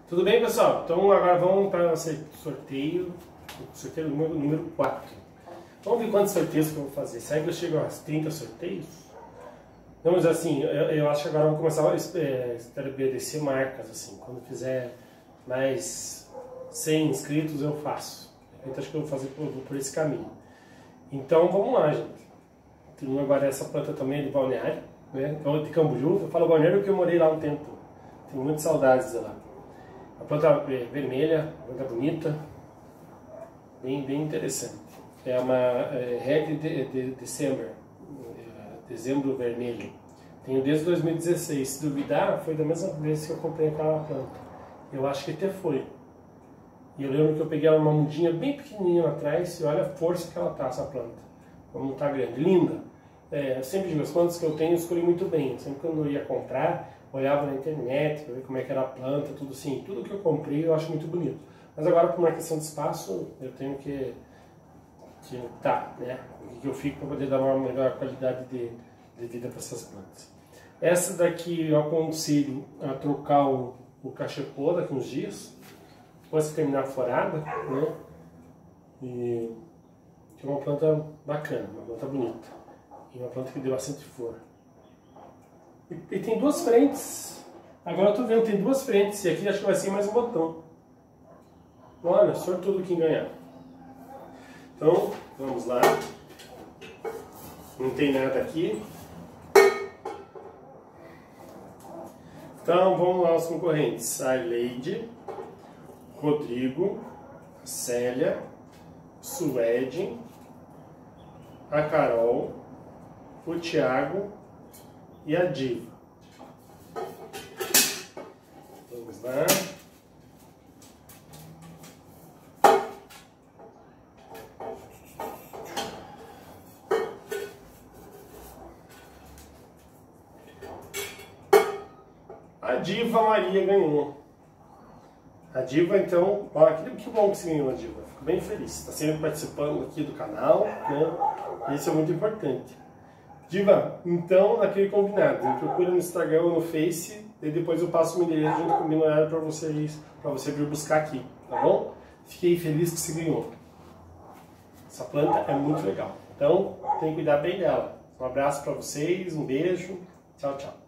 Tudo bem, pessoal? Então agora vamos para o sorteio número 4. Vamos ver quantos sorteios que eu vou fazer. Será que eu chego aos 30 sorteios? Não, mas assim, eu acho que agora vamos começar a estabelecer marcas, assim. Quando fizer mais 100 inscritos eu faço. Então acho que eu vou fazer por esse caminho. Então vamos lá, gente. Tem agora essa planta também de balneário, né? De Camboriú. Eu falo balneário porque eu morei lá um tempo. Tenho muitas saudades de lá. A planta vermelha, a planta bonita, bem interessante. É uma Red de December, dezembro vermelho. Tenho desde 2016. Se duvidar, foi da mesma vez que eu comprei aquela planta. Eu acho que até foi. E eu lembro que eu peguei ela numa mudinha bem pequenininha lá atrás e olha a força que ela tá, essa planta. Como não tá grande. Linda. Eu sempre digo, as plantas que eu tenho eu escolhi muito bem. Sempre quando eu ia comprar, olhava na internet para ver como é que era a planta, tudo assim. Tudo que eu comprei eu acho muito bonito. Mas agora, por uma questão de espaço, eu tenho que né? O que eu fico para poder dar uma melhor qualidade de vida para essas plantas. Essa daqui eu aconselho a trocar o cachepô daqui uns dias, depois que terminar a florada, né? E é uma planta bacana, uma planta bonita. E uma planta que deu bastante flor. E tem duas frentes. Agora eu tô vendo, tem duas frentes. E aqui acho que vai ser mais um botão. Olha, sortudo quem ganhar. Então, vamos lá. Não tem nada aqui. Então, vamos lá os concorrentes. A Leide, Rodrigo, a Célia, Suede, a Carol, o Thiago e a Diva. Vamos lá. A Diva Maria ganhou. A Diva, então, olha que bom que você ganhou, a Diva. Fico bem feliz. Está sempre participando aqui do canal, né? Isso é muito importante. Diva, então, naquele combinado, me procura no Instagram ou no Face, e depois eu passo o endereço junto com o meu horário para você vir buscar aqui, tá bom? Fiquei feliz que você ganhou. Essa planta é muito legal. Então, tem que cuidar bem dela. Um abraço para vocês, um beijo, tchau, tchau.